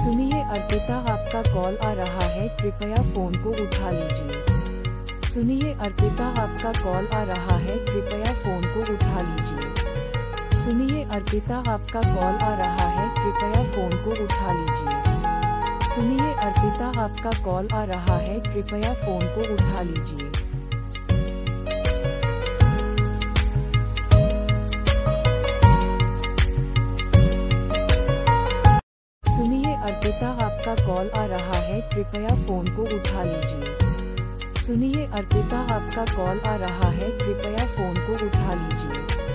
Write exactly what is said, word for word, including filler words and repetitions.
सुनिए अर्पिता, आपका कॉल आ रहा है, कृपया फोन को उठा लीजिए। सुनिए अर्पिता, आपका कॉल आ रहा है, कृपया फोन को उठा लीजिए। सुनिए अर्पिता, आपका कॉल आ रहा है, कृपया फोन को उठा लीजिए। सुनिए अर्पिता, आपका कॉल आ रहा है, कृपया फोन को उठा लीजिए। सुनिए अर्पिता, आपका कॉल आ रहा है, कृपया फोन को उठा लीजिए। सुनिए अर्पिता, आपका कॉल आ रहा है, कृपया फोन को उठा लीजिए।